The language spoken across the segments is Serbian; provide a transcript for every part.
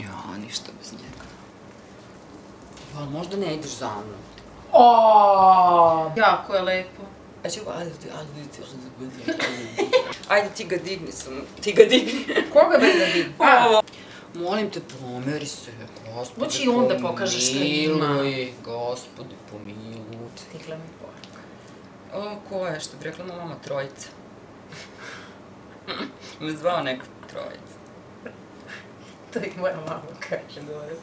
Ja, ništa bez njega. Pa možda ne ideš za mnom. Jako je lepo. Ajde, ti ga digni samo. Ti ga digni. Koga bi da digni? Molim te, pomeri se. Gospode, Hoće i on da pokaže šta ima. pomiluj. Gospode, pomiluj. Stigla mi poruka. O, ko je, što bi rekla moja mama, trojica. Me zvao neko trojica. To i moja mama kaže gore.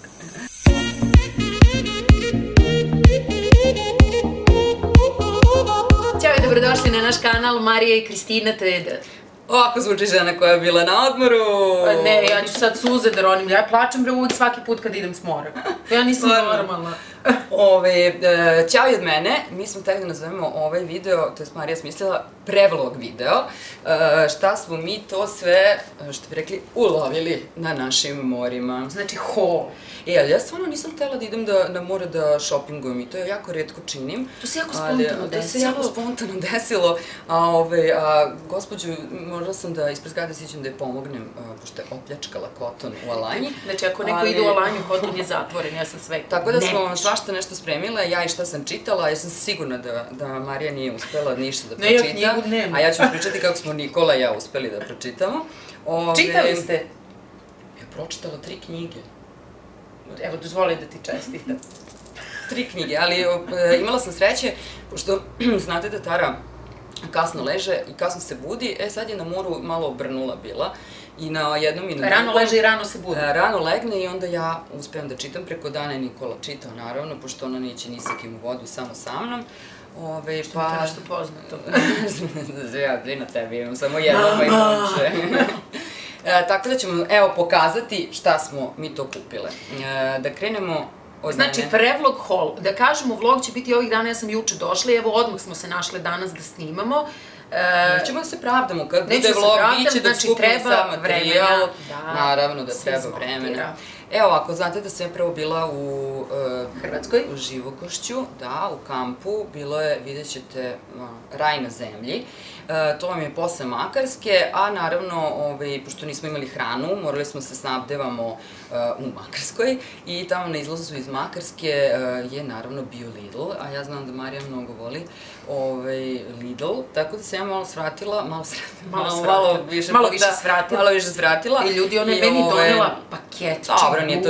Ćao i dobrodošli na naš kanal Marija i Kristina TD. Ovako zvuči žena koja je bila na odmoru. Ne, ja ću sad suze da ronim. Ja plačem bre uvijek svaki put kad idem s mora. Ja nisam normalna. Ćao i od mene. Mi smo hteli da nazovemo ovaj video, to je Marija smislila, prevlog video. Šta smo mi to sve, što bi rekli, ulovili na našim morima. Znači haul. Ali ja stvarno nisam htela da idem na more da šopingujem i to je jako retko činim. To se jako spontano desilo. To se jako spontano desilo. Gospođu, morala sam da ispred zgrade siđem da je pomognem, pošto je opljačkala koton u Alanji. Znači ako neko ide u Alanju, koton je zatvoren, ja sam sve tako da smo svašta nešto spremila, ja i šta sam čitala, ja sam sigurna da Marija nije uspela ništa da pročita. Ne, ja knjigu nemam. A ja ću vam pričati kako smo Nikola i ja uspeli da pročitamo. Čitali ste? Ja pročitala 3 knjige. Evo, dozvoli da ti čestitam. 3 knjige, ali imala sam sreće, pošto znate da Tara kasno leže i kasno se budi, sad je na moru malo obrnula bila. I na jednom i na drugom. Rano leže i rano se budi. Rano legne i onda ja uspevam da čitam preko dana i Nikola čitao, naravno, pošto ona neće ni sa kim u vodu, samo sa mnom. Što mi to nešto poznato. Ja, na tebi imam samo jedno i momče. Tako da ćemo, evo, pokazati šta smo mi to kupile. Da krenemo od mene. Znači, prevlog haul. Da kažemo, vlog će biti ovih dana, ja sam juče došla i evo odmah smo se našle danas da snimamo. Nećemo da se pravdamo, kad bude vlog, biće da skupimo sam materijal. Naravno da treba vremena. Evo ovako, znate da sam ja prvo bila u Hrvatskoj, u Živogošću, da, u kampu, bilo je, vidjet ćete, raj na zemlji. To vam je posle Makarske, a naravno, pošto nismo imali hranu, morali smo se snabdevamo u Makarskoj i tamo na izlazu iz Makarske je naravno bio Lidl, a ja znam da Marija mnogo voli Lidl, tako da sam ja malo svratila, malo više svratila. I ljudi, ona je meni donela paket. Dobro, nije to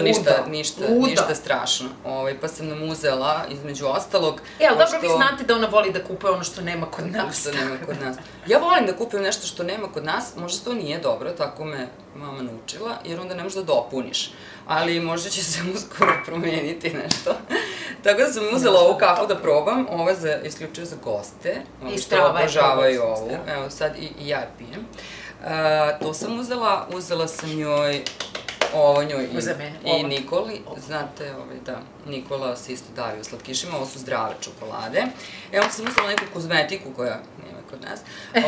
ništa strašno, pa sam nam uzela između ostalog. Ali dobro vi znate da ona voli da kupuje ono što nema kod nas. Ja volim da kupim nešto što nema kod nas, možda to nije dobro, tako me mama naučila, jer onda ne možeš da dopuniš, ali možda će se uskoro promeniti nešto. Tako da sam uzela ovu kafu da probam, ovo je isključio za goste, što obožavaju ovu, evo sad i ja je pijem. To sam uzela sam joj, ovo njoj i Nikoli, znate, da, Nikola se isto davi u slatkišima, ovo su zdrave čokolade. Evo sam uzela neku kozmetiku koja nema kod nas,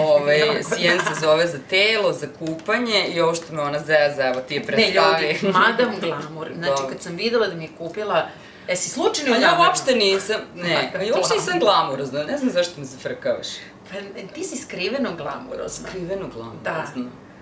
Sijen se zove za telo, za kupanje i ovo što me ona zeza, evo ti je predstavi. Ne ljudi, Madame Glamour, znači kad sam videla da mi je kupila, jesi slučajno ja uopšte nisam glamurozna, ne znam zašto me zafrkavaš. Ti si skriveno glamurozna. Skriveno glamurozna.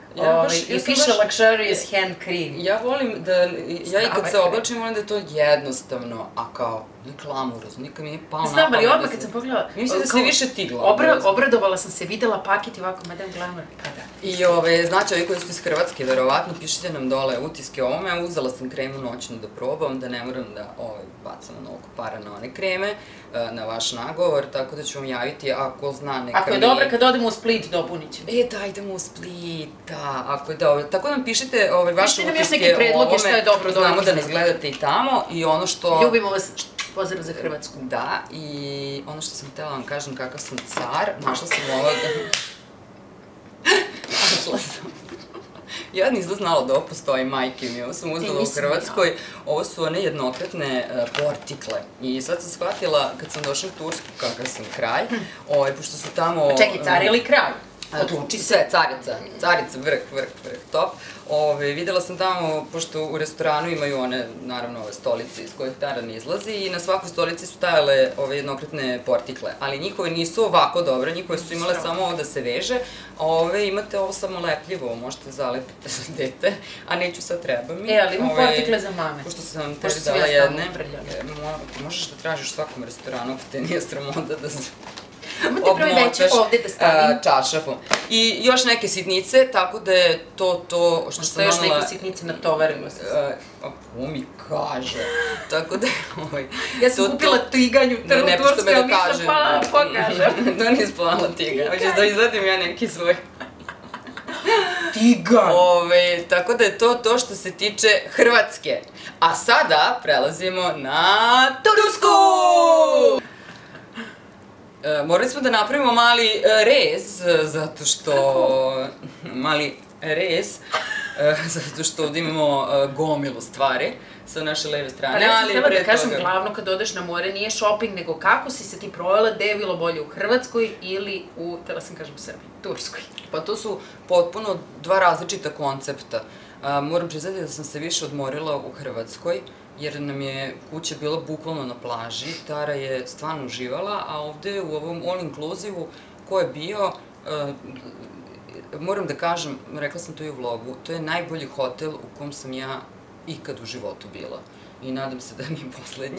I piše luxurious hand cream. Ja volim da, ja i kad se oblačim, volim da je to jednostavno, a kao, ne glamurozno, nikad mi nije pao na pamet. Znam, ali odmah kad sam pogledala... Mislim da si više ti glamurozno. Obradovala sam se, videla paket i ovako, Madame Glamour, pa da. I znači, ovi koji su iz Hrvatske, verovatno, pišite nam dole utiske o ovome, uzela sam kremu noćnu da probam, da ne moram da bacam onoliko para na one kreme, na vaš nagovor, tako da ću vam javiti ako zna neka mi... Ako je dobro, kad odemo u Split, dopunit ćemo. Da, idemo u Split, da, ako je dobro. Tako da nam pišite vaše utiske o ovome, znamo da nas gledate i tamo i ono što... Ljubimo vas, pozdrav za Hrvatsku. Da, i ono što sam htjela vam kažem kakav sam car, našla sam ovoga... Našla sam... Ja nisam znala da ovo postoji, majke mi, ovo sam uzela u Hrvatskoj, ovo su one jednokratne portikle i sad sam shvatila kad sam došla u Tursku kakav sam kralj, pošto su tamo... Čekaj, car ili kralj? Odluči se. Sve, carica, vrh, top. Videla sam tamo, pošto u restoranu imaju one, naravno, ove stolice iz kojih taran izlazi i na svakoj stolici su stajale ove jednokratne portikle, ali njihove nisu ovako dobre, njihove su imale samo ovo da se veže, a ove imate ovo samolepljivo, možete zalepiti za dete, a neću sad, treba mi. Ali imam portikle za mame. Pošto sam tebi dala jedne, možeš da tražiš u svakom restoranu, ako te nije sramota da območaš čaršafom. I još neke sitnice, tako da je to što sam imala... Što još neke sitnice natovarilo se? Ko mi kaže. Tako da je... Ja sam kupila tiganju tursku, ali nisam pala pokažem. Da nisi pala tiganj. Hoćeš da izvadim ja neki svoj... Tiganj! Tako da je to što se tiče Hrvatske. A sada prelazimo na Tursku! Morali smo da napravimo mali rez, zato što... Mali rez, zato što ovdje imamo gomilu stvari sa naše leve strane, ali ja sam htjela da kažem, glavno kad odeš na more nije shopping, nego kako si se ti provela, gde je bilo bolje, u Hrvatskoj ili u, htjela sam kažem u Srbiji, Turskoj. Pa to su potpuno dva različita koncepta. Moram priznati da sam se više odmorila u Hrvatskoj, jer nam je kuća bila bukvalno na plaži, Tara je stvarno uživala, a ovde u ovom all inclusive-u ko je bio, moram da kažem, rekla sam to i u vlogu, to je najbolji hotel u kom sam ja ikad u životu bila. I nadam se da nije poslednji.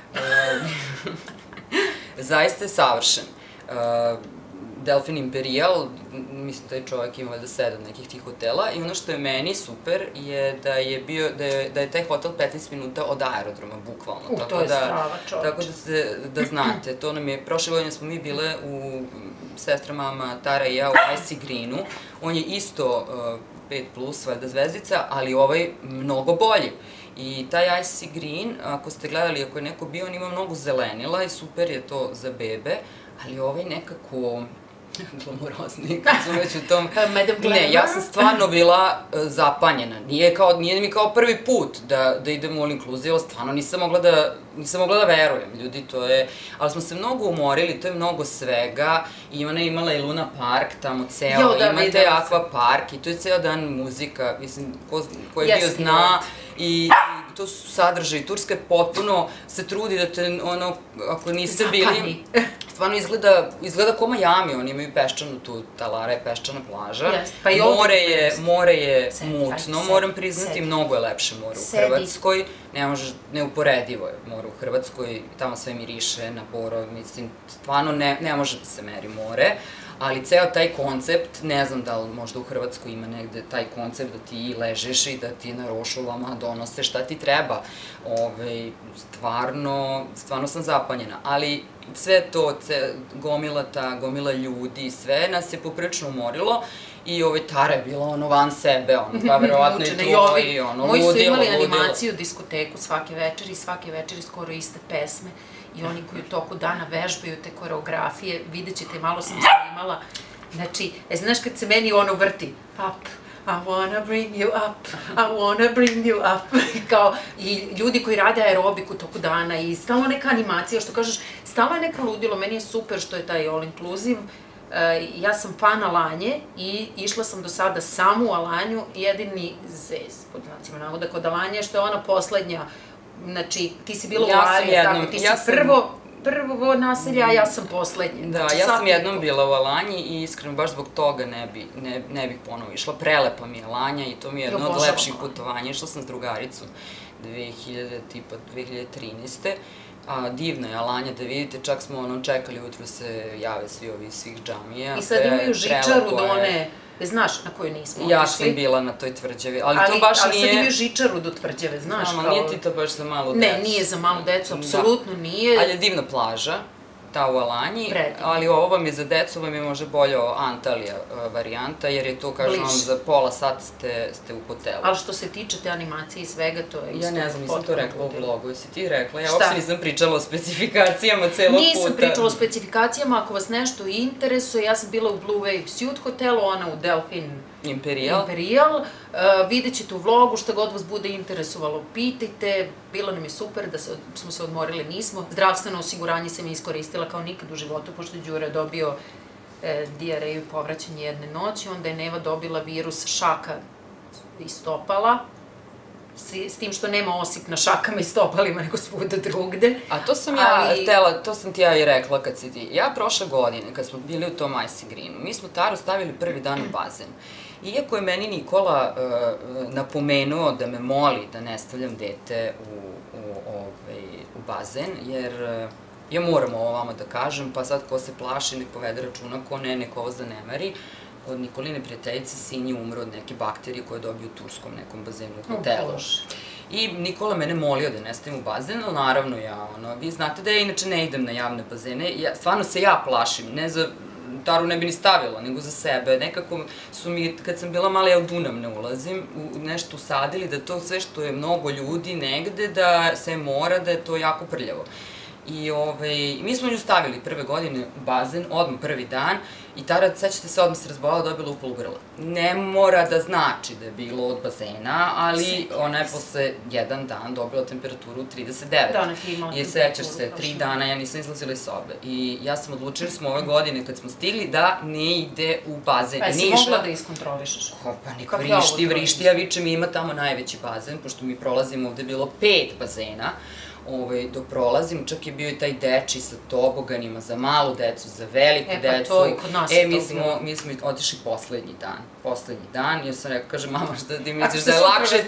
Zaista je savršen. Delfin Imperial, mislim da je čovjek imao da 7 nekih tih hotela i ono što je meni super je da je taj hotel 15 minuta od aerodroma, bukvalno. To je strava, čovječe. Tako da znate, to nam je, prošle godine smo mi bile u sestramama Tara i ja u Icy Greenu, on je isto 5+, valjda zvezdica, ali ovaj mnogo bolji. I taj Icy Green, ako ste gledali, ako je neko bio, on ima mnogo zelenila i super je to za bebe, ali ovaj nekako glamurozni, kad sam već u tom... Ne, ja sam stvarno bila zapanjena. Nije mi kao prvi put da idem u all inclusive, ali stvarno nisam mogla da verujem, ljudi, to je... Ali smo se mnogo umorili, to je mnogo svega, i ona je imala i Luna Park tamo ceo, imate Aqua Park i to je ceo dan muzika, mislim, ko je bio zna, i to su sadržaji. Turska je potpuno se trudi da te, ono, ako niste bili, stvarno izgleda ko Miami, oni imaju peščanu tu, Talara je peščana plaža, more je mutno, moram priznati, mnogo je lepše more u Hrvatskoj, neuporedivo je more u Hrvatskoj, tamo sve miriše na boro, mislim, stvarno ne može da se meri more, ali ceo taj koncept, ne znam da li možda u Hrvatskoj ima negde taj koncept da ti ležeš i da ti na rošulama donose šta ti treba. Stvarno sam zapanjena, ali sve to, gomila ljudi, sve nas je poprilično umorilo i Tara je bila ono van sebe, pa verovatno i tvoji, ono, ludilo. Moji su imali animaciju, diskoteku svake večeri skoro iste pesme. I oni koji u toku dana vežbaju te koreografije, vidjet ćete, malo sam snimala. Znači, znaš kad se meni ono vrti, up, I wanna bring you up, I wanna bring you up. I ljudi koji rade aerobiku toku dana i stalno neka animacija, što kažeš, stalno je neka ludilo, meni je super što je taj all inclusive. Ja sam fan Alanje i išla sam do sada samo u Alanju, jedini zez, pod znacima navoda, kod Alanje, što je ona poslednja. Znači, ti si bila u Alanje, tako, ti si prvo naselje, a ja sam poslednje. Da, ja sam jednom bila u Alanji i iskreno baš zbog toga ne bih ponovo išla. Prelepa mi je Alanja i to mi je jedno od lepših putovanja. Išla sam s drugaricom 2013. Divna je Alanja, da vidite, čak smo čekali ujutru se jave svi ovi svih džamija. I sad imaju žičaru do one... Znaš na koju nismo otišli? Ja sam bila na toj tvrđavi, ali to baš nije... Ali sad imaju žičaru do tvrđave, znaš kao... Nije ti to baš za malu decu. Ne, nije za malu decu, apsolutno nije. Ali je divna plaža, ta u Alanji, ali ovo vam je za decu, vam je možda bolje Antalija varijanta, jer je to, kažem vam, za pola sata ste u hotelu. Ali što se tiče te animacije i svega, to je isto... Ja ne znam, nisam to rekla u vlogu, jesi ti rekla? Ja uopšte nisam pričala o specifikacijama celog puta. Nisam pričala o specifikacijama, ako vas nešto interesuje, ja sam bila u Blue Wave Suite hotelu, ona u Delfin Imperial. Vidjet ćete u vlogu, šta god vas bude interesovalo, pitajte. Bilo nam je super da smo se odmorili, nismo. Zdravstveno osiguranje sam iskoristila kao nikad u životu, pošto je Đura dobio dijareju i povraćanje jedne noći, onda je Neva dobila virus šaka i stopala, s tim što nema osip na šakama i stopalima, nego svuda drugde. A to sam ja htela, to sam ti ja i rekla kad si ti. Ja prošle godine, kad smo bili u tom Icy Greenu, mi smo Taru stavili prvi dan u bazen. Iako je meni Nikola napomenuo da me moli da ne stavljam dete u bazen, jer ja moram ovo vama da kažem, pa sad ko se plaši, nek povede računa, ko ne, nek ovo zanemari. Od Nikoline prijateljice sin je umro od neke bakterije koje je dobio u turskom nekom bazenu u hotelu. I Nikola mene molio da ne stavim u bazen, ali naravno ja, vi znate da ja inače ne idem na javne bazene, stvarno se ja plašim, ne za Taru ne bi ni stavila, nego za sebe. Nekako su mi, kad sam bila mala, ja u Dunav ne ulazim, nešto usadili, da to sve što je mnogo ljudi negde, da se mora, da je to jako prljavo. I mi smo nju stavili prve godine u bazen, odmah prvi dan, i Tara, sećate se, odmah se razbolala, dobila upal u grlo. Ne mora da znači da je bilo od bazena, ali ona je posle jedan dan dobila temperaturu 39. Da, ona ti imala temperaturu. I sećaš se, 3 dana ja nisam izlazila iz sobe. I ja sam odlučila smo ove godine, kad smo stigli, da ne ide u bazen. Pa jesi mogla da iskontrolišeš? Pa nek vrišti, ja vičem, ima tamo najveći bazen, pošto mi prolazimo, ovde je bilo 5 bazena. Dok prolazim, čak je bio i taj deči sa toboganima za malu decu, za veliku decu. Pa to i kod nas je to bilo. Mi smo otišli poslednji dan, jer sam rekao, kaže, mama, šta ti misliš da je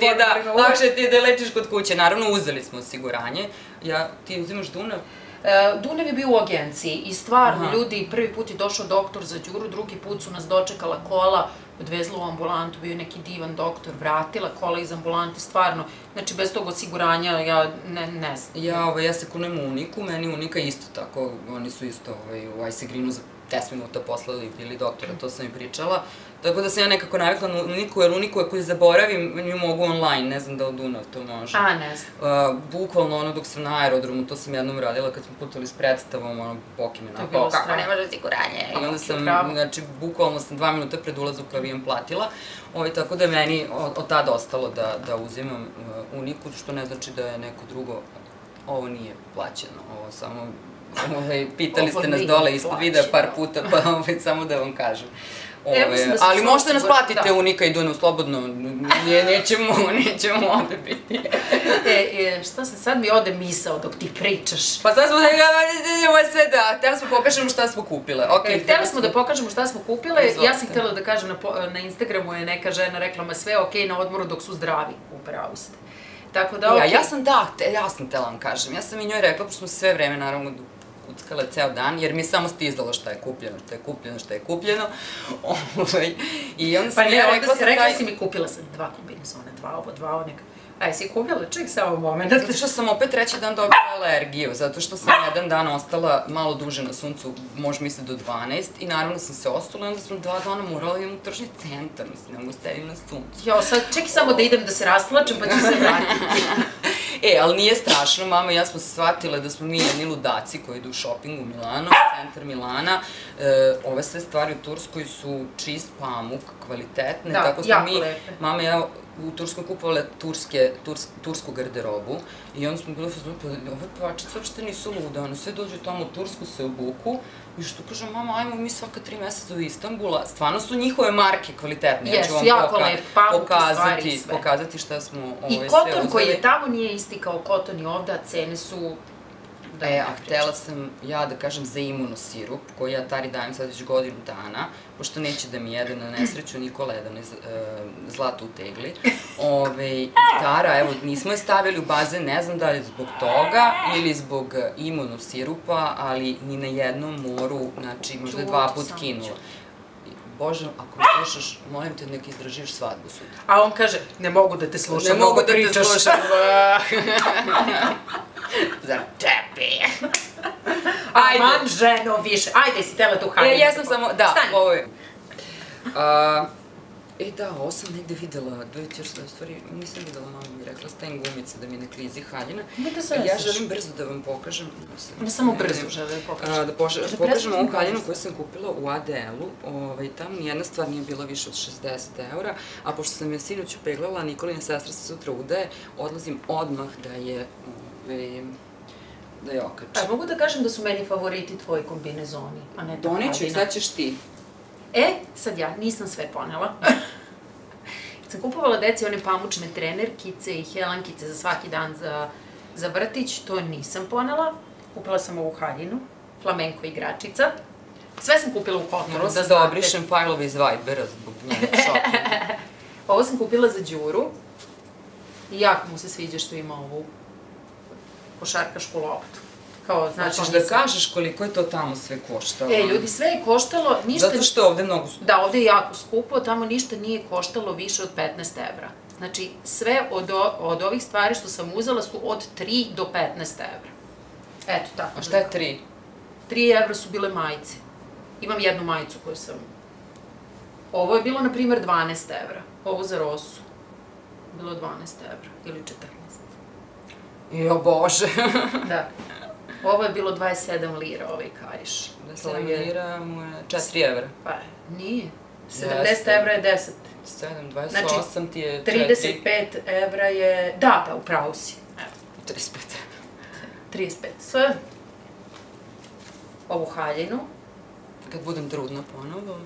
lakše ti da lečiš kod kuće. Naravno, uzeli smo osiguranje. Ti uzimaš Dunav? Dunav je bio u agenciji i stvarno, ljudi, prvi put je došao doktor za Đuru, drugi put su nas dočekala kola, odvezla u ambulantu, bio je neki divan doktor, vratila kola iz ambulante, stvarno, znači bez tog osiguranja ja ne znam. Ja se kunem u Uniku, meni Unika isto tako, oni su isto u Icy Greenu za 10 minuta poslali bili doktora, to sam i pričala. Tako da sam ja nekako navikla na Uniku, jer Uniku ako je zaboravim, nju mogu online, ne znam da u Dunav to može. Ne znam. Bukvalno dok sam na aerodromu, to sam jednom radila kad smo putovali s predstavom, Boki me napao, kako ne može osiguranje. I onda sam, znači, bukvalno sam 2 minuta pred ulazom u avion platila. Tako da je meni od tada ostalo da uzimam Uniku, što ne znači da je neko drugo, ovo nije plaćeno, ovo samo, pitali ste nas dole ispod videa par puta, pa samo da vam kažem. Ali možete nas platite Unika i Dunav slobodno, nećemo ovde biti. Šta se sad mi ode misao dok ti pričaš? Pa sad smo sve da, htjeli smo pokažemo šta smo kupile. Htjeli smo da pokažemo šta smo kupile, ja sam htjela da kažem na Instagramu je neka žena rekla ma sve okej na odmoru dok su zdravi, upravo ste. Tako da okej. Ja sam htjela vam kažem, ja sam i njoj rekla, pošto smo sve vreme naravno kuckale ceo dan, jer mi je samo stizalo šta je kupljeno. I onda sam ja rekla sam rekla si mi kupila sam 2 kombinezona, 2 ovo neka. A jesi kupila? Ček samo moment. Zato što sam opet 3. dan dobila alergiju, zato što sam jedan dan ostala malo duže na suncu, možda misli do 12, i naravno sam se ostala i onda sam 2 dana morala idem u tržni centar, mislim, ne mogu stavim na suncu. Jo, sad čekaj samo da idem da se rasplačem pa ću se vratiti. Ali nije strašno, mama i ja smo se shvatile da smo mi jedni ludaci koji idu u shopping u Milano, centar Milana. Ove sve stvari u Turskoj su čist pamuk, kvalitetne. Da, jako lepe. Mama i ja u Turskoj kupovale tursku garderobu i onda smo bili pa ove pevačice uopšte nisu lude, one sve dođu tamo u Tursku, se obuku i što kažem, mama, ajmo mi svaka 3 meseca do Istanbula, stvarno su njihove marke kvalitetne, ja ću vam pokazati šta smo sve uzeli. I koton koji je tamo nije isti kao koton i ovde, a cene su... A htela sam ja da kažem za imunosirup, koji ja Tari dajem sad već godinu dana, pošto neće da mi jede na nesreću Nikola jedan zlato u tegli. Tara, evo, nismo je stavili u bazen, ne znam da li zbog toga ili zbog imunosirupa, ali ni na jednom moru, znači možda je 2 put kinula. Bože, ako me slušaš, molim te nek izdržiš svadbu sutra. A on kaže, ne mogu da te slušam, mogu da pričaš. Za tebi. Aman ženo više. Ajde, si tela tu haljinu. Ja sam samo, da, ovo je. Da, ovo sam negde videla, stvari, nisam videla, mama mi rekla, stavim gumice da mi ne klizi haljina. Ja želim brzo da vam pokažem. Ne samo brzo želim da pokažem. Da pokažem ovu haljinu koju sam kupila u ADL-u. Tamo nijedna stvar nije bila više od 60 €, a pošto sam je sinoć upeglala, Nikolina sestra se sutra udaje, odlazim odmah da je da je okačim. Mogu da kažem da su meni favoriti tvoji kombinezoni, a ne ta Doniću ih, haljina. sad ćeš ti. Sad ja nisam sve ponela. Kad sam kupovala deci one pamučne trenerkice i helankice za svaki dan za vrtić, to nisam ponela. Kupila sam ovu haljinu, flamenko igračica. Sve sam kupila u Kotoru, Morala da sam da znate. obrišem fajlove iz Vibera zbog njenog šopinga. Ovo sam kupila za Đuru. I jako mu se sviđa što ima ovu košarkašku loptu. Kao, znači, Hoćeš da kažeš koliko je to tamo sve koštalo? ljudi, sve je koštalo, ništa... Zato što je ovde mnogo skupo. Da, ovde je jako skupo, tamo ništa nije koštalo više od 15 evra. Znači, sve od ovih stvari što sam uzela su od 3 do 15 evra. Eto, tako. A šta je 3? 3 evra su bile majice. Imam jednu majicu koju sam... Ovo je bilo, na primjer, 12 evra. Ovo za Rosu. Bilo 12 evra ili 14. Jo, bože. Da. Ovo je bilo 27 lira, ovaj kaiš. 27 lira mu je 4 evra. Pa, nije. 70 Jeste. evra je 10. 7, 28 ti je 4. 35 evra je... Da, upravo si. Evo, 35. 35. Sve. Ovu haljinu. Kad budem trudna ponovo.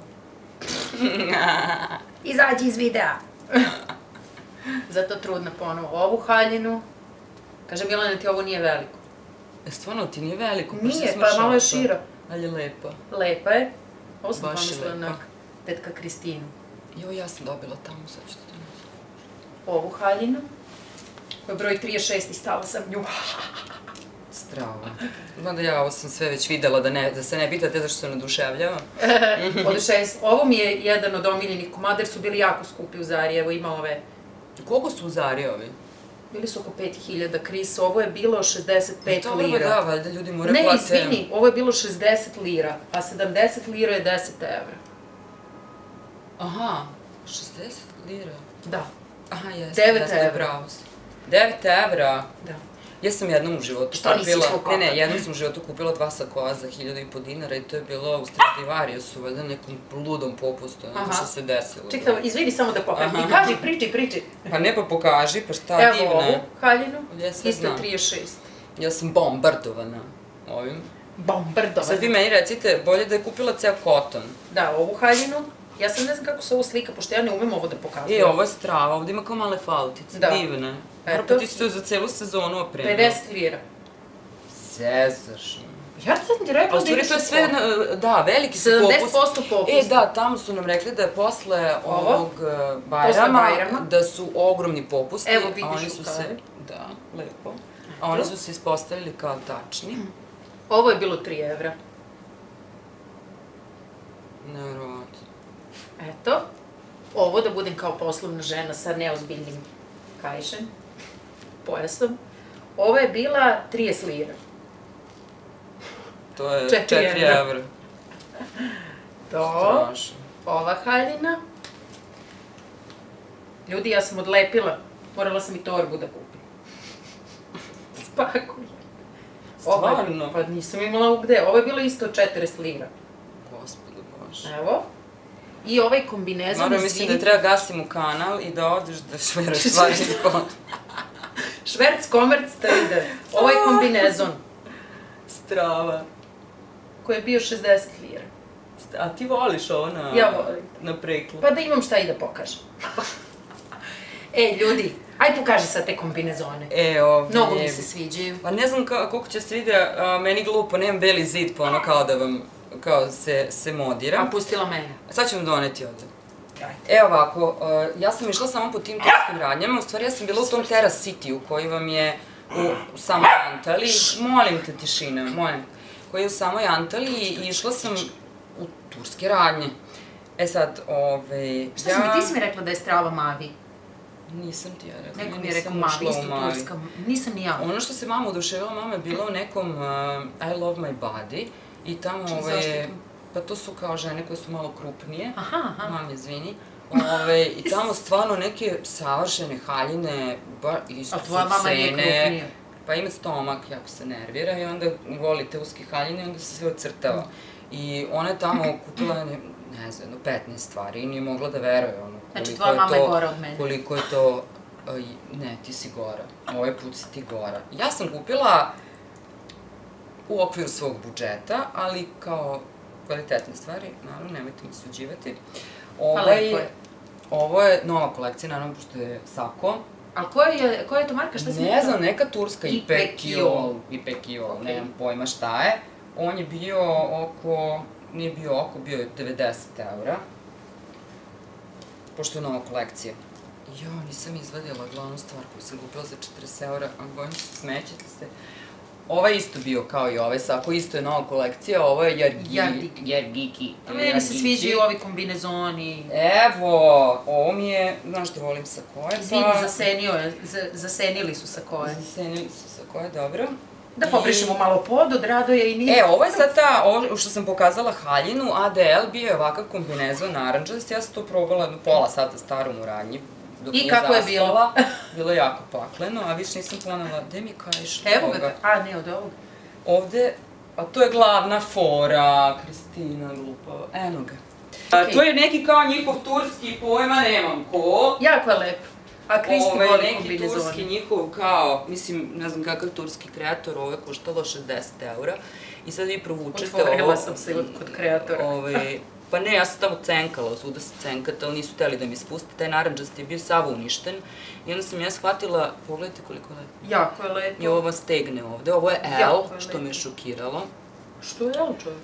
Izađi iz videa. Zato trudna ponovo. Ovu haljinu. Kaže Milana, ti ovo nije veliko. Stvarno ti nije veliko? Nije, pa malo je šira. Ali je lepa. Lepa je. Ovo sam Baš je pomislila na lepa. tetka Kristinu. Jo, ja sam dobila tamo, sad ću to doći. Ovu haljinu. Koja je broj 36 i stala sam nju. Strava. Mada ja ovo sam sve već videla da se ne pitate zašto se naduševljava. Ovo mi je jedan od omiljenih komada jer su bili jako skupi u Zari. Evo ima ove... Koliko su u Zari ovi? Bili su oko 5000 Kris, ovo je bilo 65 Dobro, lira. da, valjda ljudi moraju Ne, platiti. izvini, ovo je bilo 60 lira, a 70 lira je 10 evra. Aha, 60 lira. Da, Aha, jeste. 9 jeste, evra. bravo si. 9 evra? da. Ja sam jednom u životu Što nisi išla u Kotor? Ne, jednom sam u životu kupila 2 sakoa za 1500 dinara i to je bilo u Stradivariusu, valjda nekom ludom popustu, ne znam što se desilo. Čekaj, izvini samo da pokažem. Aha. I kaži, priči. Pa ne, pa pokaži, pa šta divno. Evo ovu haljinu, Ja sve isto znam. 36. Ja sam bombardovana ovim. Bombardovana. Sad vi meni recite, bolje da je kupila ceo koton. Da, ovu haljinu, ja sam ne znam kako se ovo slika, pošto ja ne umem ovo da pokazujem. Ovo je strava, ovdje ima kao male faltice, Da. divne. Eto. Mora pa ti se za celu sezonu opremila. 50 lira. Zezaš. Ja sam ti rekla A u da stvari ideš to je u sve, Kotor. da, veliki su 70% popust. popust. Da, tamo su nam rekli da je posle ovog Bajrama. da su ogromni popusti. Evo, vidiš a oni u su kadru. se, da, lepo. A oni su se ispostavili kao tačni. Ovo je bilo 3 evra. Nevjerovatno. Eto, ovo da budem kao poslovna žena sa neozbiljnim kajšem, pojasom. Ovo je bila 30 lira. To je 4 4 evra. To, Strašno. ova haljina. Ljudi, ja sam odlepila. Morala sam i torbu da kupim. Spakuj. Stvarno? Pa nisam imala gde. Ovo je bilo isto 40 lira. Gospodu Bože. Evo. I ovaj kombinezon, Moram, mislim da treba gasim u kanal i da odeš da šveraš stvari iz konta. Šverc, komerc, trader. Ovaj kombinezon, Strava. koji je bio 60 lira. A ti voliš ovo na... Ja volim. Na preklu? Pa da imam šta i da pokažem. Ljudi, aj pokaži sad te kombinezone. Ovdje... Mnogo mi se sviđaju. Pa ne znam koliko će se vidi, meni glupo, nemam beli zid, pa ono kao da vam, kao se modira. A pustila mene. Sad ću vam doneti ovdje. Ajde. Ovako, ja sam išla samo po tim turskim radnjama, u stvari ja sam bila u tom Terrace City-u koji vam je u samoj Antaliji. Molim te, tišina, molim. Koji je u samoj Antaliji i išla sam u turske radnje. Sad, Šta ti si mi rekla da je strava Mavi? Nisam ti ja rekla, Neko mi je rekao Mavi, isto turska. Nisam ni ja. Ono što se mama oduševila, mama je bila u nekom I Love My Body i tamo pa to su kao žene koje su malo krupnije. Aha. Mama, izvini. I tamo stvarno neke savršene haljine, isto su tvoja mama nije krupnija? Pa ima stomak, jako se nervira i onda voli te uske haljine i onda se sve ocrtava. I ona je tamo kupila, ne znam, 15 stvari i nije mogla da veruje ono. Znači, tvoja mama je gora od mene. Koliko je to... Ne, ti si gora. Ovaj put si ti gora. Ja sam kupila u okviru svog budžeta, ali kao kvalitetne stvari, naravno, nemojte mi suđivati. Ovo je nova kolekcija, naravno, pošto je sako. A koja je to marka, šta si ne znam, neka turska, Ipekiol, nemam pojma šta je. On je bio nije bio bio je 90 €, pošto je nova kolekcija. Nisam izvadila glavnu stvar koju sam kupila za 40 €, a bojim se, smećete se. Ovo je isto bio kao i ovaj sako, isto je nova kolekcija, ovo je Jergiki. A meni se sviđaju ovi kombinezoni. Evo, ovo mi je, znaš da volim sakoje, pa... Zasenili su sakoje. Zasenili su sakoje, dobro. Da pobrišemo malo pod od Radoja i nije... Ovo je sad ovo što sam pokazala haljinu, ADL, bio je ovakav kombinezon naranđast, ja sam to probala pola sata starom u radnji. I kako je bilo? Bilo je jako pakleno, a više nisam planala, gde mi kaješ toga? Evo ga, ne od ovoga. Ovde, a to je glavna fora, Kristina glupava, eno ga. To je neki kao njihov turski, pojma nemam ko. Jako je lepo. A Kristi voli kombinezoni. Neki turski njihov kao, mislim, ne znam kakav turski kreator, ovo je koštalo 60 € i sad vi provučete ovo. Otvorila sam se kod kreatora. Pa ne, ja sam tamo cenkala, svuda se cenkate, ali nisu hteli da mi spuste, taj naranđast je bio sav uništen i onda sam ja shvatila, pogledajte koliko je lepo. Jako je lepo. I ovo vas stegne ovde, ovo je L, što me je šokiralo. Što je L, čovjek?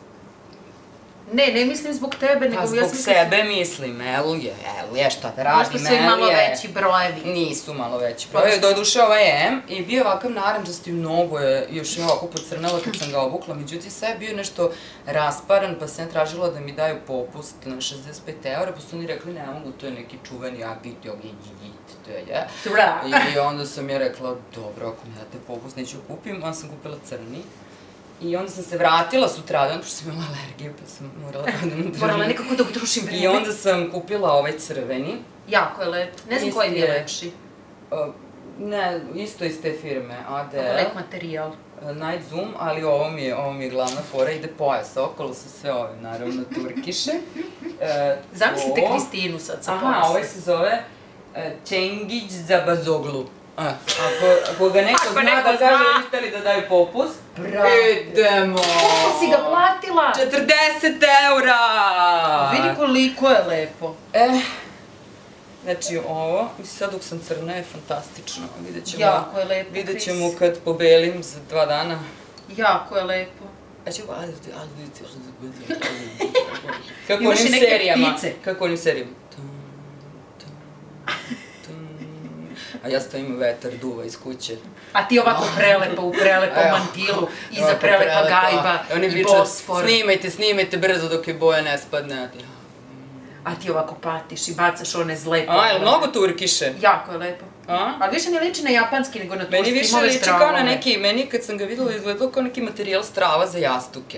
Ne mislim zbog tebe, nego... Pa zbog sebe mislim, L je, šta da radim, Možda su i malo veći brojevi. Nisu malo veći brojevi, doduše ovaj M i bio ovakav naranđast i mnogo je, još je ovako pocrnalo kad sam ga obukla, međutim sve je bio nešto rasparan, pa sam ja tražila da mi daju popust na 65 € pa su oni rekli ne mogu, to je neki čuveni apiti, to je. I onda sam ja rekla, dobro, ako mi date popust, neću kupim, onda sam kupila crni. I onda sam se vratila sutradan, pošto sam imala alergiju, pa sam morala da odem na drugim. Morala nekako da utrošim vreme. I onda sam kupila ovaj crveni. Jako je lep. Ne znam koji mi je lepši. Ne, isto iz te firme, ADL. Ovo je lep materijal. Night Zoom, ali ovo mi je glavna fora, ide pojas, okolo su sve ove, naravno, turkiše. Zamislite Kristinu sad sa pojasom. Aha, ovaj se zove Cengiz Zabazoglu. Ako ga neko zna da kaže, niste li da daju popust? Bravo! Idemo! Koliko si ga platila? 40 €! Vidi koliko je lepo. Znači ovo, mislim sad dok sam crna je fantastično, vidjet ćemo. Jako je lepo, Vidjet ćemo kad pobelim za 2 dana. Jako je lepo. Kako onim serijama. Kako onim serijama. A ja stavim vetar, duva iz kuće. A ti ovako prelepa u prelepom mantilu, iza prelepa gajba i Bosfor. Snimajte brzo dok je boja ne spadne. A ti ovako patiš i bacaš one zle poglede. A, je li mnogo turkiše? Jako je lepo. Ali više ne liči na japanski nego na turski, meni više liči kao na neki, meni kad sam ga videla izgledao kao neki materijal strava za jastuke.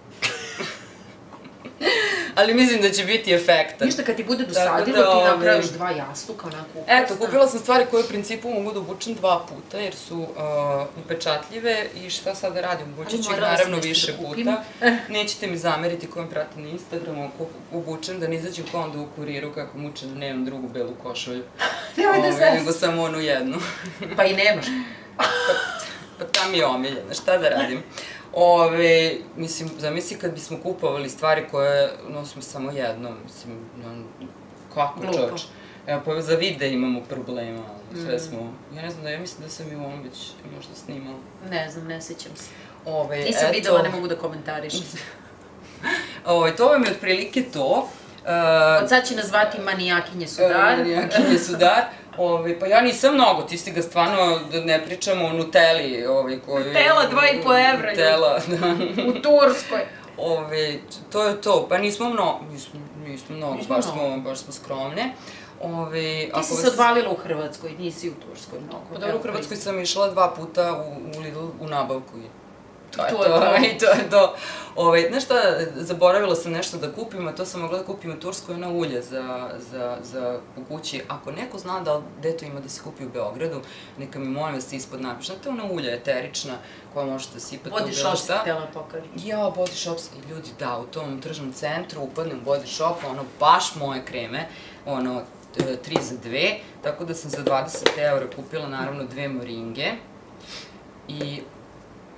Ali mislim da će biti efektan. Ništa, kad ti bude dosadilo, ti napraviš 2 jastuka, onako ukusna. Eto, kupila sam stvari koje u principu mogu da obučem 2 puta, jer su upečatljive i šta sad da radim, obučit ću ih naravno više puta. Nećete mi zameriti ko me prati na Instagramu, ako obučem da ne izađem kao onda u kuriru kako muče da nemam drugu belu košulju. Nemoj da zezam. Nego samo onu jednu. Pa i nemaš. Pa tam je omiljena, šta da radim. Mislim, zamisli kad bismo kupovali stvari koje nosimo samo jednom, mislim, kako čoč? Evo, pa za vide imamo problema, sve smo, ja ne znam ja mislim da sam i u ovom već možda snimala. Ne znam, ne sjećam se. Nisam videla, ne mogu da komentarišem. To vam je otprilike to. Od sad će nas zvati manijakinje sudar. Manijakinje sudar. Pa ja nisam mnogo, ti si ga stvarno, da ne pričamo o Nutelli, koju... Nutella, 2,5 € Nutella, da. U Turskoj. To je to, pa nismo mnogo, baš smo skromne. Ti si se odvalila u Hrvatskoj, nisi u Turskoj mnogo. Pa dobro, u Hrvatskoj sam išla 2 puta u Lidl u nabavku i to je to. Znaš šta, zaboravila sam nešto da kupim, a to sam mogla da kupim u Turskoj, ono ulje za u kući. Ako neko zna gde to ima da se kupi u Beogradu, neka mi molim da se ispod napiše. Znate, ona ulja eterična koja možete sipati u bilo šta. Body Shop si htjela pokaži. Ja, Body Shop, ljudi, da, u tom tržnom centru upadnem u Body Shop, baš moje kreme, 3 za 2, tako da sam za 20 € kupila naravno 2 moringe i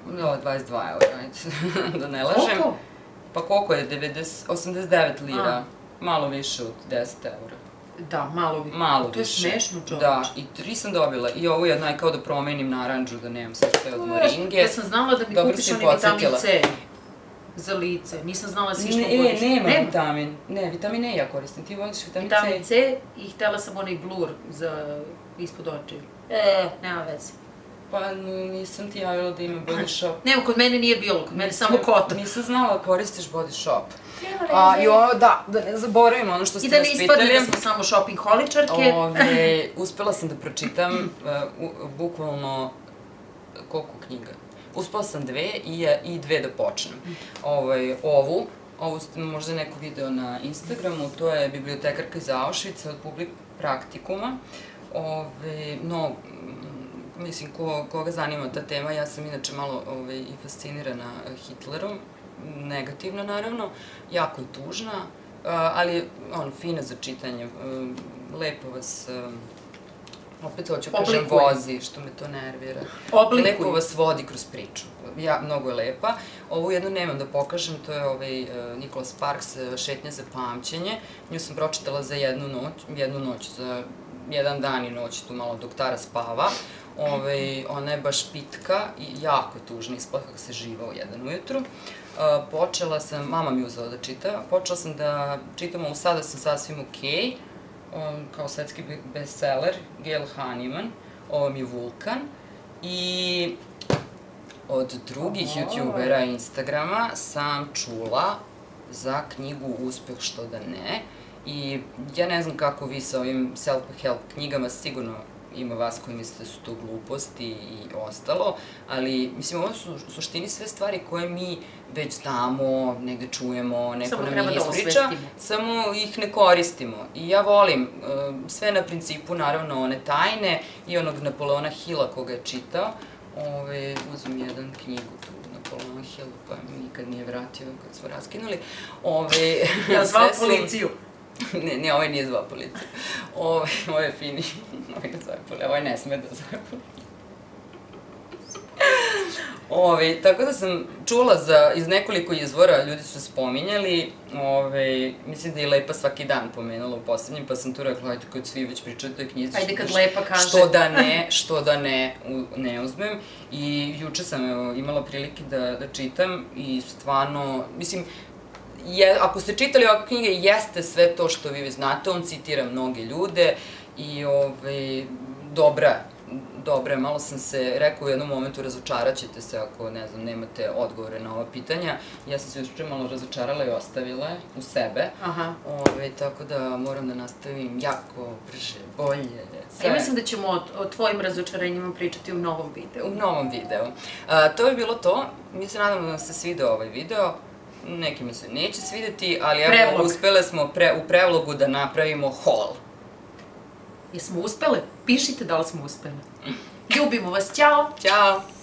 No, 22 eura, ajde, da ne lažem. Koliko? Pa koliko je, 89 lira, malo više od 10 eura. Da, malo više. Malo To je više. smešno, čoveč. Da, i 3 sam dobila. I ovo jedno je kao da promenim naranđu, da nemam sad sve od moringe. Da sam znala da mi Dobro kupiš si onaj vitamin podsjetila. C za lice. Nisam znala da si išla godiš. Nema vitamin. Ne, vitamin E ja koristim. Ti voliš vitamin C? Vitamin C i htela sam onaj blur za ispod očiju. Nema veze. Pa nisam ti javila da ima Body Shop. Nema, kod mene nije bilo, kod mene samo koto. Nisam znala da koristiš Body Shop. Nema veze. I ovo, da ne zaboravimo ono što ste I da nas ne pitali. ispadne da smo samo shopping-holičarke. Uspela sam da pročitam bukvalno koliko knjiga. Uspela sam 2 i 2 da počnem. Ovu ste možda neko video na Instagramu, to je bibliotekarka iz Auschwitza od Public Praktikuma. Mislim, koga zanima ta tema, ja sam inače malo i fascinirana Hitlerom, negativno naravno, jako je tužna, ali fina za čitanje, lepo vas, opet hoću kažem vozi, što me to nervira. Lepo vas vodi kroz priču, mnogo je lepa. Ovu jednu nemam da pokažem, to je Nicholas Sparks, Šetnja za pamćenje, nju sam pročitala za jednu noć, za jedan dan i noć, tu malo dok Tara spava. Ona je baš pitka i jako je tužna, ispada kako se živa u 1 ujutru. Počela sam, mama mi uzela da čita, počela sam da čitam ovo Sada sam sasvim okej, kao svetski bestseller, Gail Honeyman, ovo mi je Vulkan. I od drugih youtubera i Instagrama sam čula za knjigu Uspeh što da ne. I ja ne znam kako vi sa ovim self-help knjigama, sigurno ima vas koji mislite da su to gluposti i ostalo, ali mislim ovo su u suštini sve stvari koje mi već znamo, negde čujemo, neko nam ih ispriča, samo ih ne koristimo. I ja volim sve na principu, naravno, one tajne i onog Napoleona Hilla koga je čitao. Uzmem jedan knjigu tu, Napoleon Hill, pa mi nikad nije vratio kad smo raskinuli. Ja zvao policiju. Ne, ovaj nije zvao policiju. Ovo je fini. Ovaj ne zove policiju. Ovaj ne sme da zove policiju. Tako da sam čula iz nekoliko izvora, ljudi su spominjali. Mislim da je Lepa svaki dan pomenula u poslednjem, pa sam tu rekla, ajde kad svi već pričaju o toj knjizi. Ajde kad Lepa kaže. Što da ne uzmem. I juče sam imala prilike da čitam i stvarno, mislim, ako ste čitali ovakve knjige, jeste sve to što vi znate, on citira mnoge ljude i dobra, malo sam se rekao u jednom momentu, razočarat ćete se ako, ne znam, nemate odgovore na ova pitanja. Ja sam se još malo razočarala i ostavila je u sebe, tako da moram da nastavim jako, brže, bolje. Ja mislim da ćemo o tvojim razočarenjima pričati u novom videu. U novom videu. To je bilo to, mi se nadamo da vam se svideo ovaj video. Nekima se neće svideti, ali evo, uspele smo u prevlogu da napravimo haul. Jesmo uspele? Pišite da li smo uspele. Ljubimo vas, ćao! Ćao!